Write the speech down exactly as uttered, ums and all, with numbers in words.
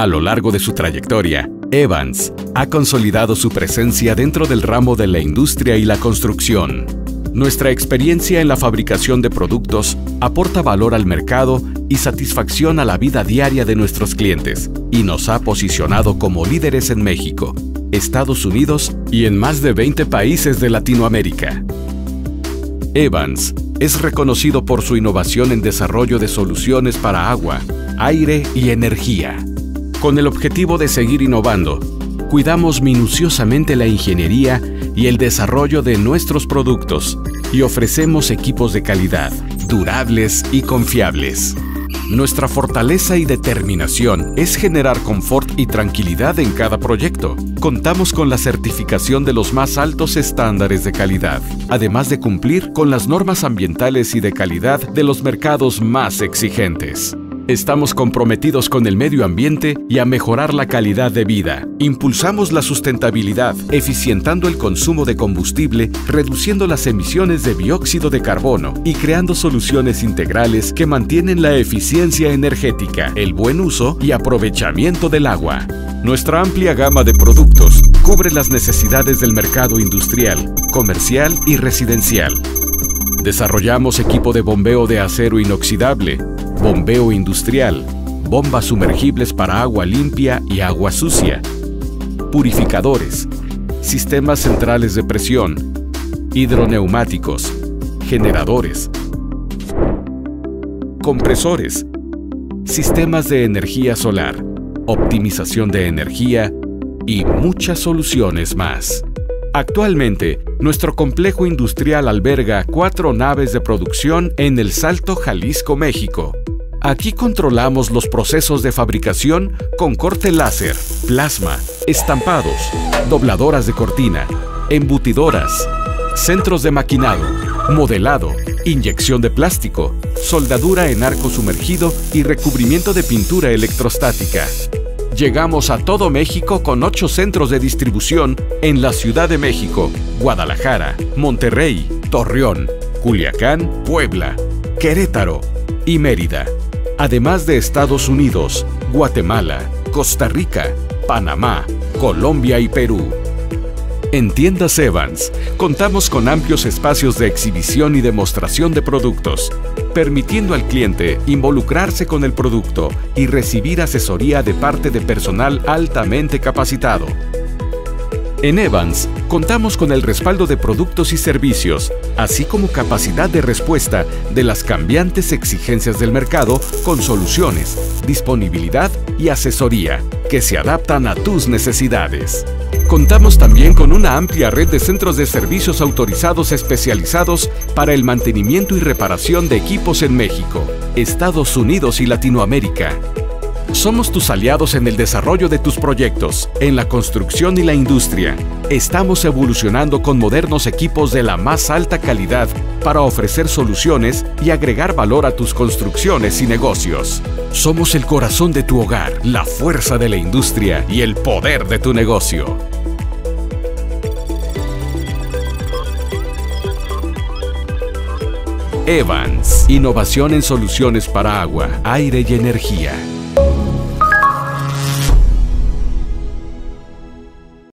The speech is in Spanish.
A lo largo de su trayectoria, Evans ha consolidado su presencia dentro del ramo de la industria y la construcción. Nuestra experiencia en la fabricación de productos aporta valor al mercado y satisfacción a la vida diaria de nuestros clientes y nos ha posicionado como líderes en México, Estados Unidos y en más de veinte países de Latinoamérica. Evans es reconocido por su innovación en desarrollo de soluciones para agua, aire y energía. Con el objetivo de seguir innovando, cuidamos minuciosamente la ingeniería y el desarrollo de nuestros productos y ofrecemos equipos de calidad, durables y confiables. Nuestra fortaleza y determinación es generar confort y tranquilidad en cada proyecto. Contamos con la certificación de los más altos estándares de calidad, además de cumplir con las normas ambientales y de calidad de los mercados más exigentes. Estamos comprometidos con el medio ambiente y a mejorar la calidad de vida. Impulsamos la sustentabilidad, eficientando el consumo de combustible, reduciendo las emisiones de dióxido de carbono y creando soluciones integrales que mantienen la eficiencia energética, el buen uso y aprovechamiento del agua. Nuestra amplia gama de productos cubre las necesidades del mercado industrial, comercial y residencial. Desarrollamos equipo de bombeo de acero inoxidable, bombeo industrial, bombas sumergibles para agua limpia y agua sucia, purificadores, sistemas centrales de presión, hidroneumáticos, generadores, compresores, sistemas de energía solar, optimización de energía y muchas soluciones más. Actualmente, nuestro complejo industrial alberga cuatro naves de producción en El Salto, Jalisco, México. Aquí controlamos los procesos de fabricación con corte láser, plasma, estampados, dobladoras de cortina, embutidoras, centros de maquinado, modelado, inyección de plástico, soldadura en arco sumergido y recubrimiento de pintura electrostática. Llegamos a todo México con ocho centros de distribución en la Ciudad de México, Guadalajara, Monterrey, Torreón, Culiacán, Puebla, Querétaro y Mérida, además de Estados Unidos, Guatemala, Costa Rica, Panamá, Colombia y Perú. En Tiendas Evans, contamos con amplios espacios de exhibición y demostración de productos, permitiendo al cliente involucrarse con el producto y recibir asesoría de parte de personal altamente capacitado. En Evans, contamos con el respaldo de productos y servicios, así como capacidad de respuesta de las cambiantes exigencias del mercado con soluciones, disponibilidad y asesoría que se adaptan a tus necesidades. Contamos también con una amplia red de centros de servicios autorizados especializados para el mantenimiento y reparación de equipos en México, Estados Unidos y Latinoamérica. Somos tus aliados en el desarrollo de tus proyectos, en la construcción y la industria. Estamos evolucionando con modernos equipos de la más alta calidad para ofrecer soluciones y agregar valor a tus construcciones y negocios. Somos el corazón de tu hogar, la fuerza de la industria y el poder de tu negocio. Evans, innovación en soluciones para agua, aire y energía.